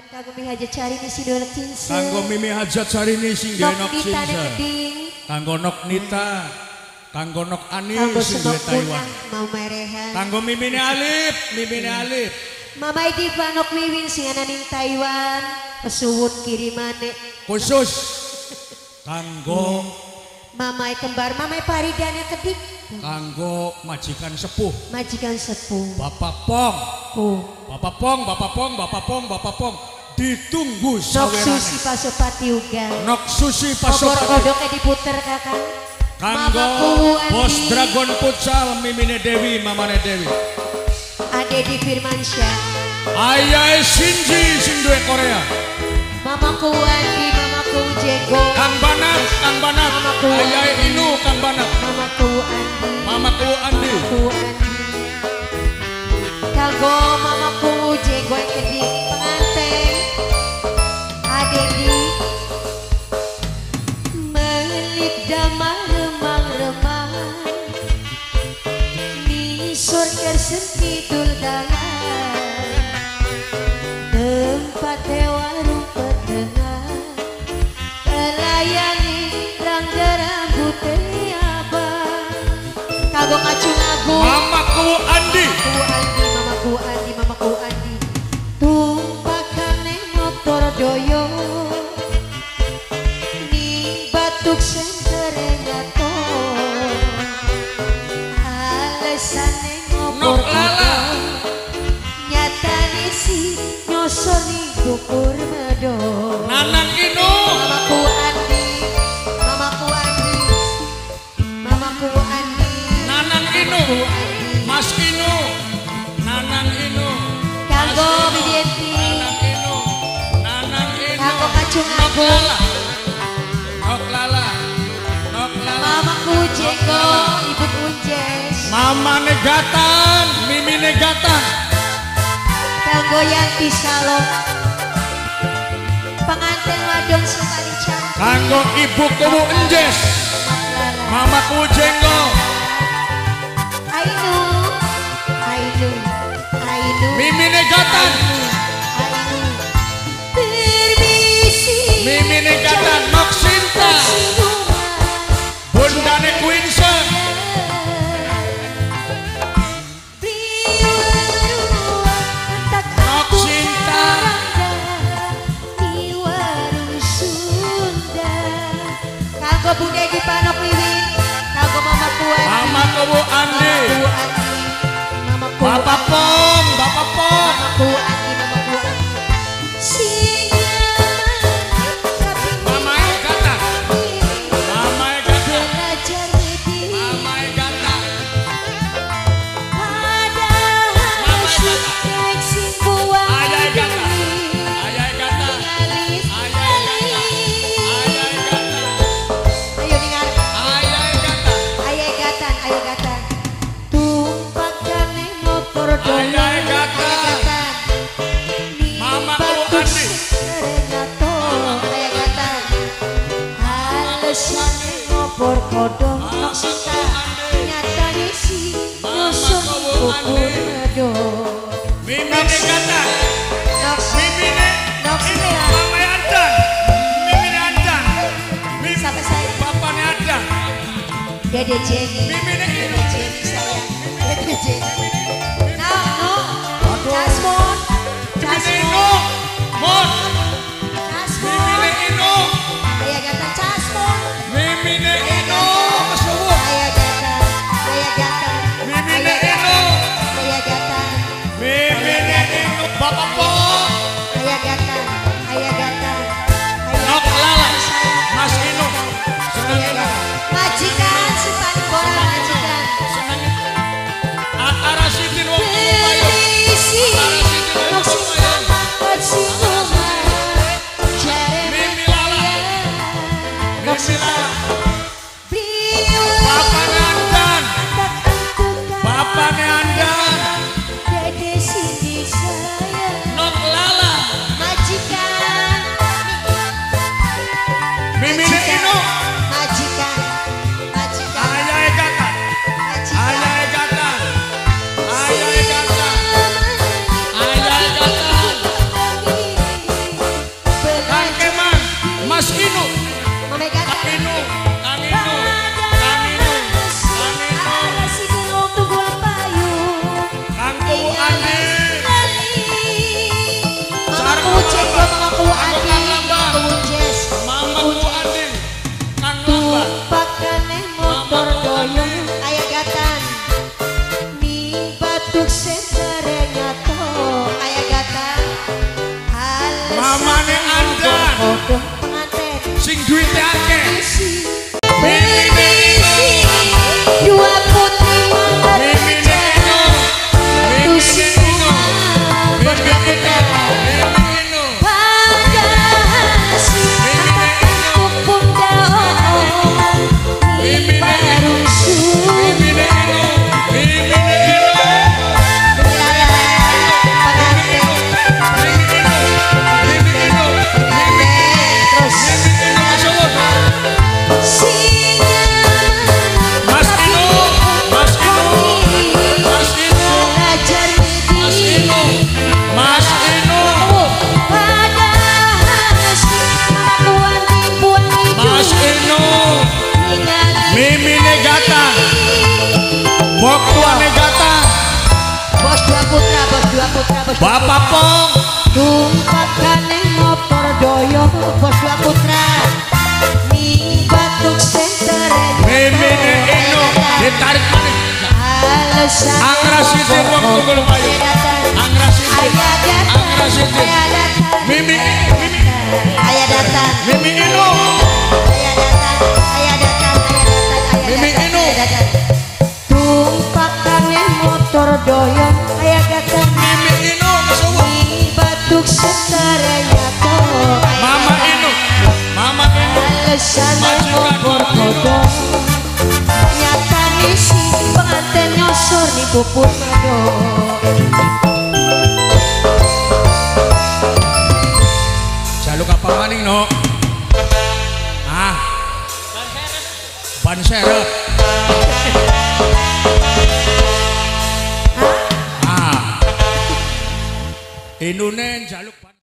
Kanggo mi hajat cari ni si dolak cinse. Kanggo mimi hajat cari ni sing gawe nok Nita cinse. keding. Kanggo nok Nita. Kanggo nok Ani Kanggo sing senok gawe Taiwan. mau merehan. Kanggo mimine Alif, mimine Alif. Mama iki panok wiwin sing ana ning Taiwan. Pesuwun kirimane. Khusus kanggo Mamai kembar, mamai paridana kedik. Kanggo majikan sepuh. Majikan sepuh. Bapak Pong. Oh. Bapak Pong, Bapak Pong, Bapak Pong, Bapak Pong. Ditunggu Nok sawerane. susi pasopati uga. Nok susi Obor pasopati. kodoknya diputer kakak. Kanggo Bos Dragon Futsal mimine Dewi, mamane Dewi. Ade di Firmansyah. Ayahe Shinji sing duwe Korea. Mamaku Andi, mamaku Jego. Kang Banat, Kang Banat. Ayahe Inu, Kang Banat. Mamaku Andi. Mamaku Andi. Mamaku Andi. Kanggo mamaku Jego yang kedik pengantin. Ade di melik damar remang-remang. Di surga sempidul dalam. Tempat warung petengah. Melayani rangga rambut abang. Kagok ngacung-agung. Mamaku Andi. Mamaku Andi, mamaku Andi. Tumpakane motor doyo. Ning batuk senterengato. Alesane ngopor Nok Lala. nyatane si nyosor ning bukur medo. Nanang Inu. Mamaku Andi, mamaku Andi, mamaku Andi, Nanang Inu. Mas Inu. Nanang Inu. Kanggo Mas Inu. Bibienti. Nanang Inu. Nanang Inu. Kanggo kacung Nok aku. Lala. Nok Lala. Nok Lala. Mamaku Jeko, ibu Kunjes. Mama negatan, mimi negatan. Kanggo Yanti Salom. Pengantin wadon paling cantik. Kanggo ibu kubu Enjes. Mamaku Jenggo. Ainu, Ainu, Ainu. Mimi negatan. Ainu. Permisi. Mimi negatan. Nok Sinta. Bundane Quinsen. Nok Sinta. Di warung Sunda. Kanggo Bude di Panok Wiwin. Kanggo Mamaku Andi. Mama kubu Andi. Mamaku Andi. Mamaku Bapak Andi. Pong, Bapak Pong. Mamaku Andi, mamaku Andi. Sinyaman tapi Mama negatan. Mama negatan. belajar di Mama negatan. padahal sudah sing buang Ayah negatan. diri. Ayah negatan. Alis, Ayah negatan. Ayah negatan. ayo dengar. Ayah negatan. Ayah gatan, ayah gatan. Tumpakane motor dolan. Ayah gatan. Mama ku Andi. Serenato, ayah gatan. Alesane ngopor kodong nok sita. Nyatane si nyusun kukur medon. Mimi negatan. Nok Mimi ne. Nok Ini Sinta. mama Andan. Mimi ne Andan. Mimi Sampai saya. bapaknya Andan. Dede Jenny. Mimi ne ini. Dede Jenny sayang. Dede Jenny. Nah, no. Jasmine. Mimi ne Jasmine. Inu. Mon. Mimi Jasmine. ne Inu. Ayah gatan Jasmine. Mimi ne Inu. Kesuwuk. Ayah gatan. Ayah gatan. Mimi ne Ayah Inu. gatan. Ayah gatan. Mimi ne Inu. Bapak Pong. Ayah gatan. Ayah gatan. Ayah Nok gatan. Lala. Sayang. Mas Inu. Senang Ayah itu. gatan. Majikan si paling bola majikan. Senang itu. Arasitin wong lumayan. Permisi. Nok sinyaman buat si rumah. Jare Mimi Lala. Nok Mimi Lala. Beliau Bapaknya Andan. tak antukan. Bapaknya Andan. Dede sini sayang. Nok mamane andan Kodho penganten sing duwite akeh Mimisi dua putri Mimine Eno Mimine Eno Mimine Eno Pagahasi Kupung daoman Mimine Eno Barusu Mimine Eno Mimine Eno Bapak Pong tumpakane motor doyo bos dua putra ning batuk center Mimine Eno ditarik maneh alasan Angrasite wong tunggul payu Angrasite Angrasite Mimi aya datang Mimi Eno aya datang Mimi Eno tumpakane motor doyo aya datang Mimi Eno kesowo batuk setaranya to Mama Eno Mama Eno alasan motor kodong nyata misi pengantin nyosor nih puput mado jaluk apa maning no ban serep Inune jaluk